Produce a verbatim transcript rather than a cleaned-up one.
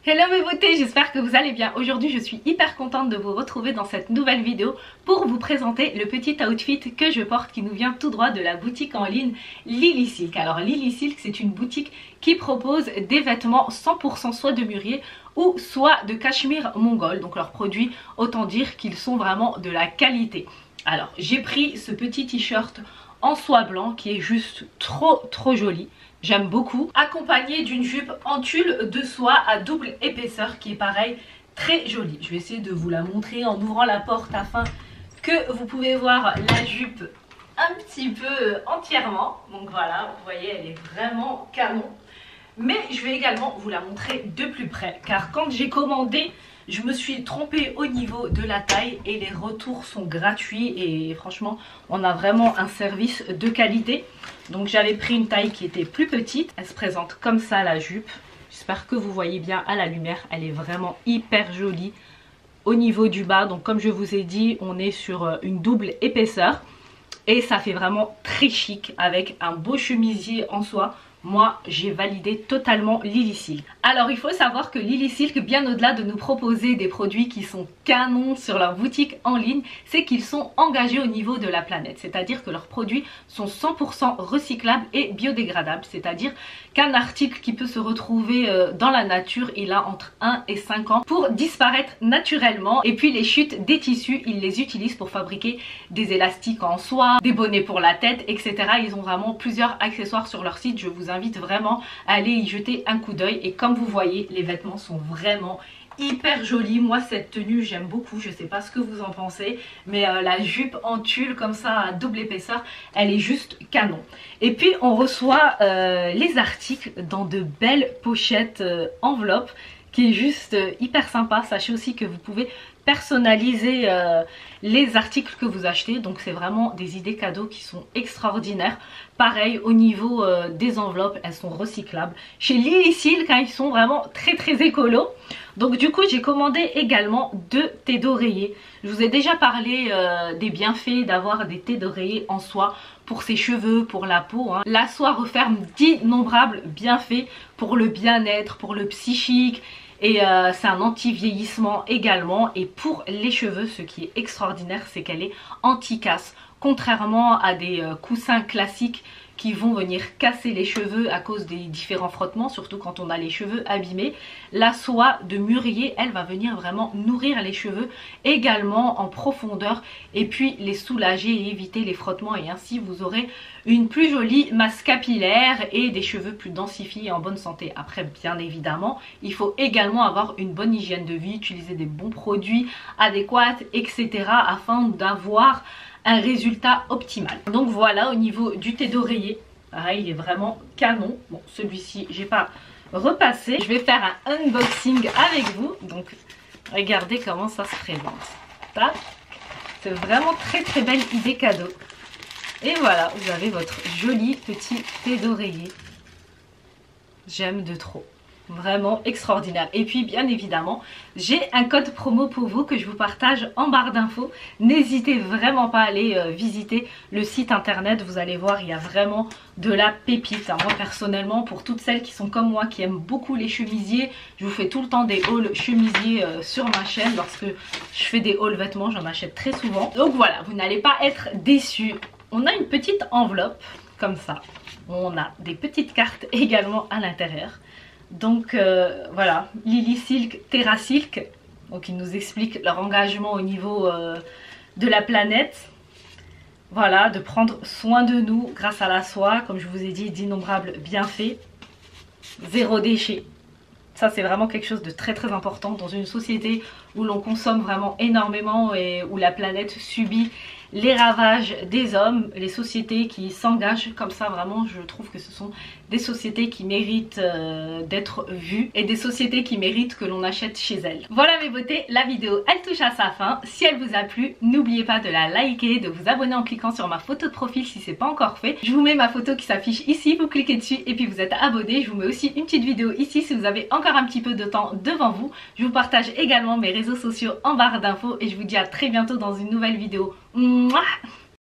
Hello mes beautés, j'espère que vous allez bien. Aujourd'hui je suis hyper contente de vous retrouver dans cette nouvelle vidéo pour vous présenter le petit outfit que je porte qui nous vient tout droit de la boutique en ligne Lily Silk. Alors Lily Silk, c'est une boutique qui propose des vêtements cent pour cent soit de mûrier ou soit de cachemire mongol. Donc leurs produits, autant dire qu'ils sont vraiment de la qualité. Alors j'ai pris ce petit t-shirt en soie blanc qui est juste trop trop joli. J'aime beaucoup, accompagné d'une jupe en tulle de soie à double épaisseur qui est pareil très jolie. Je vais essayer de vous la montrer en ouvrant la porte afin que vous pouvez voir la jupe un petit peu entièrement. Donc voilà, vous voyez, elle est vraiment canon. Mais je vais également vous la montrer de plus près car quand j'ai commandé, je me suis trompée au niveau de la taille et les retours sont gratuits et franchement on a vraiment un service de qualité. Donc j'avais pris une taille qui était plus petite. Elle se présente comme ça la jupe. J'espère que vous voyez bien à la lumière. Elle est vraiment hyper jolie au niveau du bas. Donc comme je vous ai dit, on est sur une double épaisseur. Et ça fait vraiment très chic avec un beau chemisier en soie. Moi, j'ai validé totalement Lily Silk. Alors, il faut savoir que Lily Silk, bien au-delà de nous proposer des produits qui sont canons sur leur boutique en ligne, c'est qu'ils sont engagés au niveau de la planète. C'est-à-dire que leurs produits sont cent pour cent recyclables et biodégradables. C'est-à-dire qu'un article qui peut se retrouver dans la nature, il a entre un et cinq ans pour disparaître naturellement. Et puis, les chutes des tissus, ils les utilisent pour fabriquer des élastiques en soie, des bonnets pour la tête, et cetera. Ils ont vraiment plusieurs accessoires sur leur site. Je vous invite vraiment à aller y jeter un coup d'œil et comme vous voyez les vêtements sont vraiment hyper jolis. Moi cette tenue j'aime beaucoup, je sais pas ce que vous en pensez mais euh, la jupe en tulle comme ça à double épaisseur elle est juste canon. Et puis on reçoit euh, les articles dans de belles pochettes euh, enveloppes qui est juste euh, hyper sympa. Sachez aussi que vous pouvez personnaliser euh, les articles que vous achetez, donc c'est vraiment des idées cadeaux qui sont extraordinaires. Pareil au niveau euh, des enveloppes, elles sont recyclables. Chez Lily Silk, hein, ils sont vraiment très très écolos. Donc du coup j'ai commandé également deux thés d'oreiller. Je vous ai déjà parlé euh, des bienfaits d'avoir des thés d'oreiller en soie pour ses cheveux, pour la peau. Hein. La soie referme d'innombrables bienfaits pour le bien-être, pour le psychique. Et euh, c'est un anti-vieillissement également. Et pour les cheveux, ce qui est extraordinaire, c'est qu'elle est anti-casse. Contrairement à des euh, coussins classiques qui vont venir casser les cheveux à cause des différents frottements, surtout quand on a les cheveux abîmés. La soie de mûrier, elle va venir vraiment nourrir les cheveux également en profondeur et puis les soulager et éviter les frottements et ainsi vous aurez une plus jolie masse capillaire et des cheveux plus densifiés et en bonne santé. Après bien évidemment, il faut également avoir une bonne hygiène de vie, utiliser des bons produits adéquats, et cetera afin d'avoir un résultat optimal. Donc voilà au niveau du thé d'oreiller, pareil il est vraiment canon. Bon celui-ci j'ai pas repassé. Je vais faire un unboxing avec vous. Donc regardez comment ça se présente. C'est vraiment très très belle idée cadeau. Et voilà, vous avez votre joli petit thé d'oreiller. J'aime de trop. Vraiment extraordinaire. Et puis bien évidemment j'ai un code promo pour vous que je vous partage en barre d'infos. N'hésitez vraiment pas à aller euh, visiter le site internet. Vous allez voir il y a vraiment de la pépite. Moi personnellement pour toutes celles qui sont comme moi qui aiment beaucoup les chemisiers, je vous fais tout le temps des hauls chemisiers euh, sur ma chaîne. Lorsque je fais des hauls vêtements j'en achète très souvent. Donc voilà, vous n'allez pas être déçus. On a une petite enveloppe comme ça. On a des petites cartes également à l'intérieur. Donc euh, voilà, Lily Silk, Terra Silk, donc ils nous expliquent leur engagement au niveau euh, de la planète. Voilà, de prendre soin de nous grâce à la soie, comme je vous ai dit, d'innombrables bienfaits. Zéro déchet. Ça c'est vraiment quelque chose de très très important dans une société où l'on consomme vraiment énormément et où la planète subit les ravages des hommes. Les sociétés qui s'engagent comme ça, vraiment je trouve que ce sont des sociétés qui méritent euh, d'être vues et des sociétés qui méritent que l'on achète chez elles. Voilà mes beautés, la vidéo elle touche à sa fin. Si elle vous a plu, n'oubliez pas de la liker, de vous abonner en cliquant sur ma photo de profil si c'est pas encore fait. Je vous mets ma photo qui s'affiche ici, vous cliquez dessus et puis vous êtes abonné. Je vous mets aussi une petite vidéo ici si vous avez encore un petit peu de temps devant vous. Je vous partage également mes réseaux sociaux en barre d'infos et je vous dis à très bientôt dans une nouvelle vidéo. Mouah.